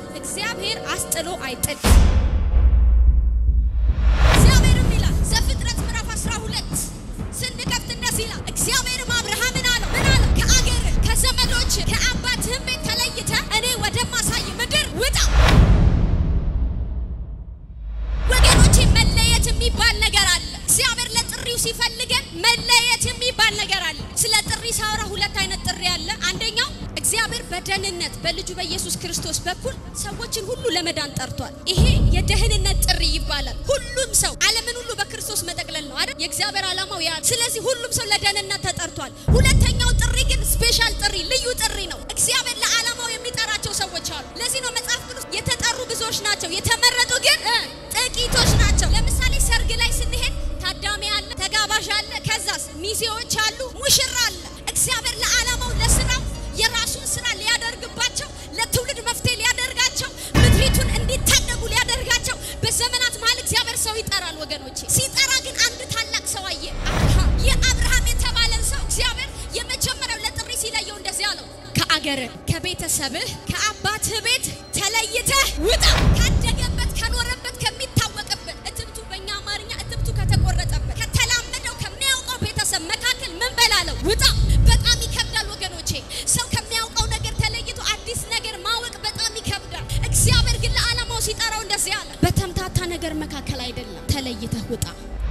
እግዚአብሔር አስጥሎ አይጥል እግዚአብሔርም ይላል ዘፍጥረት ምዕራፍ 12 ስንከፍት እንደዚህ ይላል እግዚአብሔርም አብርሃምን አለው ምን አለው ከአገር ከዘመዶች ከአባትህም ቤት ተለይተህ እኔ ወደማሳይ ምድር ውጣ ወገኖቼ መለየት የሚባል ነገር አለ እግዚአብሔር ለጥሪው ሲፈልገን መለየት የሚባል ነገር አለ ስለ ጥሪ ሳወራ ሁለት አይነት ጥሪ አለ አንደኛው እግዚአብሔር በደህንነት በልጁ በኢየሱስ ክርስቶስ በኩል ሰዎችን ሁሉ ለመዳን ጠርቷል ይሄ የደህንነት ጥሪ ይባላል ሁሉም ሰው ዓለምን ሁሉ በክርስቶስ መጠቅለል ነው አይደል የእግዚአብሔር ዓላማው ያ ስለዚህ ሁሉም ሰው ለደህንነት ተጠርቷል ሁለተኛው ጥሪ ግን ስፔሻል ጥሪ ልዩ ጥሪ ነው እግዚአብሔር ለዓላማው የሚጠራቸው ሰዎች አሉ ለዚህ ነው መጽሐፍ ቅዱስ የተጠሩ ብዙዎች ናቸው የተመረጡ ግን ጥቂቶች ናቸው ለምሳሌ ሰርግ ላይ ስንሄድ ታዳሚ አለ ተጋባዥ አለ ከዛስ ሚዜዎች አሉ ሙሽራ አለ እግዚአብሔር ለዓላማው ለስራው የራሱን ስራ ሊያደርግባቸው ለትውልድ መፍትሄ ሊያደርጋቸው ምድሪቱን እንዲታደጉ ሊያደርጋቸው በዘመናት መሃል እግዚአብሔር ሰው ይጠራል ወገኖቼ ሲጠራ ግን አንድ ታላቅ ሰው አየ የአብርሃም የተባለን ሰው እግዚአብሔር የመጀመሪያው ለጥሪ ሲለየው እንደዚህ አለው ከአገር ከቤተሰብህ ከአባትህ ቤት ተለይተህ ውጣ ካደገበት ከኖረበት ከሚታወቅበት እትብቱ በእኛ አማርኛ እትብቱ ከተቆረጠበት ከተላመደው ከሚያውቀው ቤተሰብ መካከል ምን በላለው ውጣ በጣም ይከብዳል ወገኖቼ ሰው ከሚያውቀው ነገር ተለይቶ አዲስ ነገር ማወቅ በጣም ይከብዳል እግዚአብሔር ግን ለዓላማው ሲጠራው እንደዚህ አለ በተምታታ ነገር መካከል አይደለም ተለይተህ ውጣ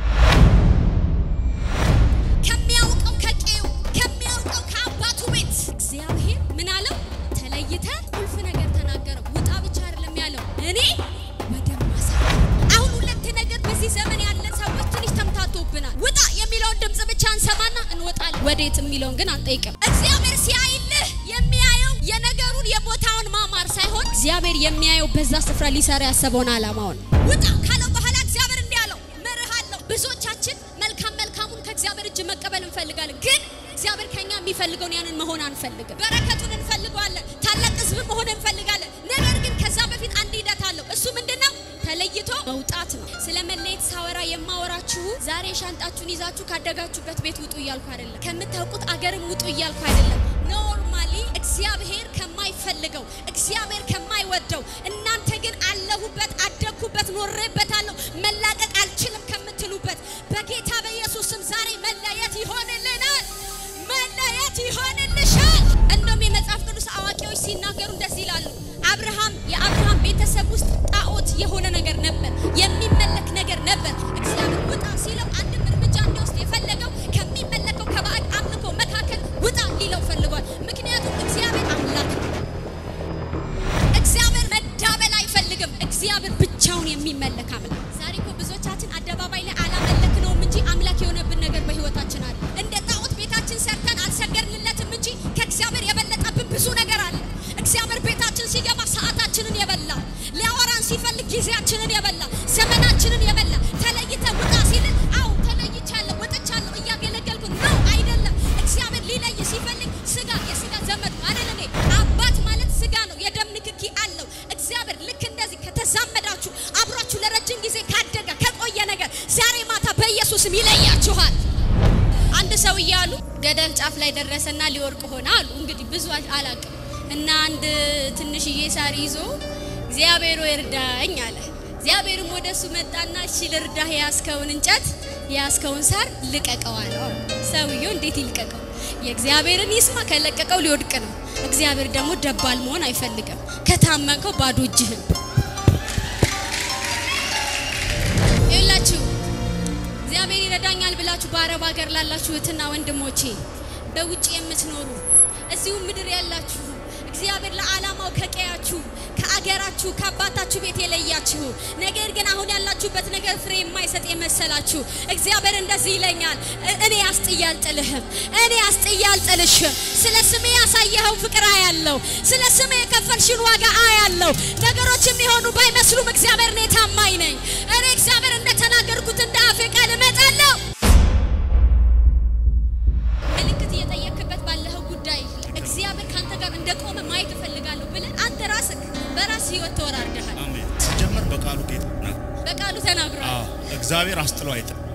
ከሚያውቀው ከቄው ከሚያውቀው ከአባቱ ቤት እግዚአብሔር ምን አለው ተለይተህ ቁልፍ ነገር ተናገረው ውጣ ብቻ አይደለም ያለው እኔ ወደማሳይ አሁን ሁለት ነገር በዚህ ዘመን ያለን ሰዎች ትንሽ ተምታቶብናል ውጣ የሚለውን ድምጽ ብቻ እንሰማና እንወጣለን ወዴት የሚለውን ግን አንጠይቅም እግዚአብሔር ሲያይልህ የሚያየው የነገሩን የቦታውን ማማር ሳይሆን እግዚአብሔር የሚያየው በዛ ስፍራ ሊሰራ ያሰበውን ዓላማውን ውጣ ካለው በኋላ እግዚአብሔር እንዲያለው መርሃለው ብዙዎቻችን መልካሙን ከእግዚአብሔር እጅ መቀበል እንፈልጋለን ግን እግዚአብሔር ከኛ የሚፈልገውን ያንን መሆን አንፈልግም በረከቱን እንፈልጋለን ታላቅ ሕዝብ መሆን እንፈልጋለን ነገር ግን ከዛ በፊት አንድ ሂደት አለው እሱ ምንድነው ተለይቶ መውጣት ነው ስለመለየት ሳወራ የማወራችሁ ዛሬ ሻንጣችሁን ይዛችሁ ካደጋችሁበት ቤት ውጡ ይያልኩ አይደለም ከምታውቁት አገርም ውጡ ይያልኩ አይደለም ኖርማሊ እግዚአብሔር ከማይፈልገው እግዚአብሔር ከማይወደው እናንተ ግን አለሁበት አደኩበት ኖርበታለሁ መላቀቅ አልችልም ከምትሉበት በጌታ በኢየሱስ ስም ዛሬ መለየት ይሆንልናል መለየት ይሆንልሻል እንደም የመጽሐፍ ቅዱስ አዋቂዎች ሲናገሩ እንደዚህ ይላሉ አብርሃም የአብርሃም ቤተሰብ ውስጥ ጣዖት የሆነ ነገር ነበር የሚመለክ ነገር ነበር እግዚአብሔር ውጣ ሲለው አንድ እርምጃ እንዲወስድ የፈለገው ከሚመለከው ከባዕድ አምልኮ መካከል ውጣ ሊለው ፈልጓል ምክንያቱም እግዚአብሔር አምላክ ነው እግዚአብሔር መዳበል አይፈልግም እግዚአብሔር ብቻውን የሚመለክ አምላክ ዛሬ እኮ ብዙዎቻችን አደባባይ ላይ አላመለክነውም እንጂ አምላክ የሆነብን ነገር በህይወታችን አለ እንደ ጣዖት ቤታችን ሰርተን አልሰገድንለትም እንጂ ከእግዚአብሔር የበለጠብን ብዙ ነገር አለ እግዚአብሔር ቤታችን ሲገባ ሰዓታችንን የበላ ሊያወራን ሲፈልግ ጊዜያችንን የበላ ዘመናችንን የበላ ተለይተ ውጣ ሲል አው ተለይቻለሁ ወጥቻለሁ እያገለገልኩ ነው አይደለም እግዚአብሔር ሊለይ ሲፈልግ ስጋ የስጋ ዘመድ አይደለም እኔ አባት ማለት ስጋ ነው የደም ንክኪ አለው እግዚአብሔር ልክ እንደዚህ ከተዛመዳችሁ አብራችሁ ለረጅም ጊዜ ካደጋ ከቆየ ነገር ዛሬ ማታ በኢየሱስም ይለያችኋል አንድ ሰው ይያሉ ገደል ጫፍ ላይ ደረሰና ሊወርቅ ሆነ አሉ እንግዲህ ብዙ አላቅም እና አንድ ትንሽዬ ሳር ይዞ እግዚአብሔር ይርዳኝ አለ እግዚአብሔርም ወደሱ መጣና እሺ ልርዳህ ያስከውን እንጨት ያስከውን ሳር ልቀቀው አለው ሰውየው እንዴት ይልቀቀው የእግዚአብሔርን ይስማ ከለቀቀው ሊወድቅ ነው እግዚአብሔር ደግሞ ደባል መሆን አይፈልግም ከታመንከው ባዶ እጅህን ይላችሁ እግዚአብሔር ይረዳኛል ብላችሁ በአረብ ሀገር ላላችሁ እህትና ወንድሞቼ በውጪ የምትኖሩ እዚሁ ምድር ያላችሁ እግዚአብሔር ለዓላማው ከቀያችሁ ከአገራችሁ ከአባታችሁ ቤት የለያችሁ ነገር ግን አሁን ያላችሁበት ነገር ፍሬ የማይሰጥ የመሰላችሁ እግዚአብሔር እንደዚህ ይለኛል እኔ አስጥያልጥልህም እኔ አስጥያልጥልሽም ስለ ስሜ ያሳየኸው ፍቅር አያለው ስለ ስሜ የከፈልሽን ዋጋ አያለው ነገሮች የሚሆኑ ባይመስሉም እግዚአብሔር ነው ታማኝ ነኝ እኔ እግዚአብሔር እንደተናገርኩት እንደ አፌ ቃል እመጣለሁ ምልክት እየጠየቅበት ባለው ጉዳይ እግዚአብሔር ካንተ ጋር እንደቆመ ማየት ፈልጋለሁ ብለን አንተ ራስህ በራስ ህይወት ተወራርደሃል አሜን ጀመር በቃሉ ጌታ በቃሉ ተናግሯል እግዚአብሔር አስጥሎ አይጥል